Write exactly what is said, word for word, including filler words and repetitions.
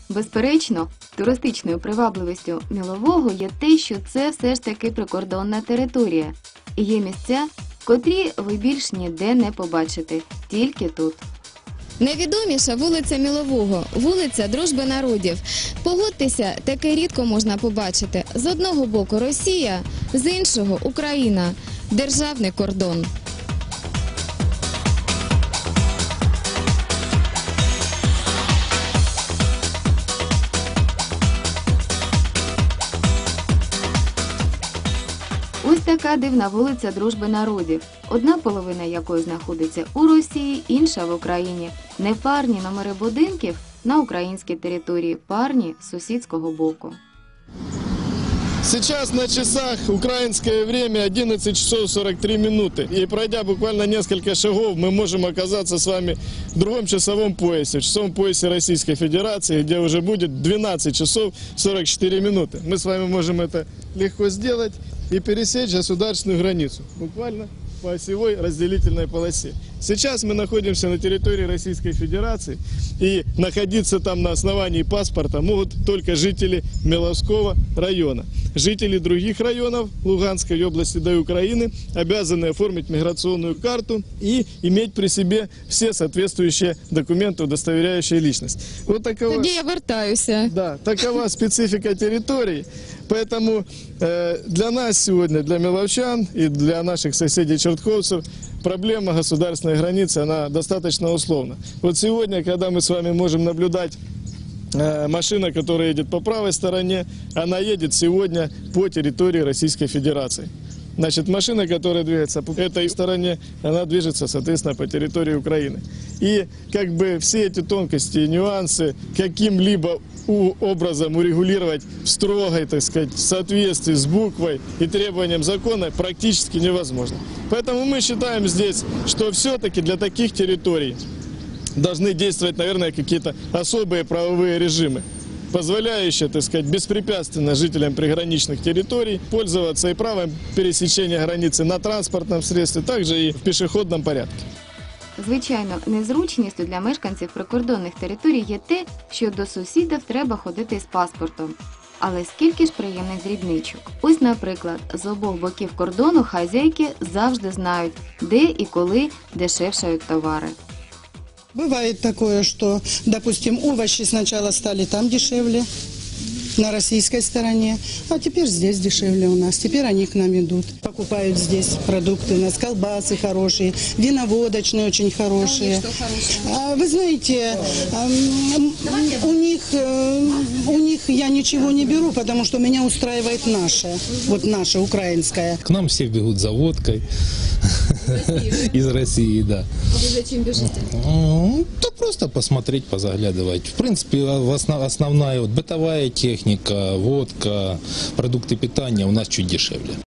Безперечно, туристичною привабливістю Мілового є те, що це все ж таки прикордонна територія. І є місця, котрі ви більш ніде не побачите, тільки тут. Найвідоміша вулиця Мілового – вулиця Дружби народів. Погодьтеся, таке рідко можна побачити. З одного боку Росія, з іншого – Україна. Державний кордон. Ось така дивна вулиця Дружби народів. Одна половина якої знаходиться у Росії, інша в Україні. Непарні номери будинків на українській території, парні з сусідського боку. Сейчас на часах украинское время одиннадцать часов сорок три минуты. И пройдя буквально несколько шагов, мы можем оказаться с вами в другом часовом поясе, в часовом поясе Российской Федерации, где уже будет двенадцать часов сорок четыре минуты. Мы с вами можем это легко сделать и пересечь государственную границу. Буквально по осевой разделительной полосе. Сейчас мы находимся на территории Российской Федерации, и находиться там на основании паспорта могут только жители Миловского района. Жители других районов Луганской области, да и Украины обязаны оформить миграционную карту и иметь при себе все соответствующие документы, удостоверяющие личность. Вот такова... Тоді я вертаюся. Да, такова специфика территории. Поэтому э, для нас сегодня, для миловчан и для наших соседей-чертковцев, проблема государственной границы, она достаточно условна. Вот сегодня, когда мы с вами можем наблюдать э, машина, которая едет по правой стороне, она едет сегодня по территории Российской Федерации. Значит, машина, которая двигается по этой стороне, она движется, соответственно, по территории Украины. И как бы все эти тонкости и нюансы каким-либо образом урегулировать в строгой, так сказать, соответствии с буквой и требованиям закона практически невозможно. Поэтому мы считаем здесь, что все-таки для таких территорий должны действовать, наверное, какие-то особые правовые режимы, позволяющие, так сказать, беспрепятственно жителям приграничных территорий пользоваться и правом пересечения границы на транспортном средстве, также и в пешеходном порядке. Звичайно, незручністю для мешканців прикордонних територій є те, що до сусідів треба ходити з паспортом. Але скільки ж приємних дрібничок. Ось, наприклад, з обох боків кордону хазяйки завжди знають, де і коли дешевшають товари. Бывает такое, что, допустим, овощи сначала стали там дешевле, на российской стороне, а теперь здесь дешевле у нас. Теперь они к нам идут. Покупают здесь продукты, у нас колбасы хорошие, виноводочные очень хорошие. А, вы знаете, у них, у них я ничего не беру, потому что меня устраивает наша, вот наша украинская. К нам все бегут за водкой. Из России, да. А ви зачем біжите? Да просто посмотреть, позаглядывать. В принципе, основная вот бытовая техника, водка, продукты питания у нас чуть дешевле.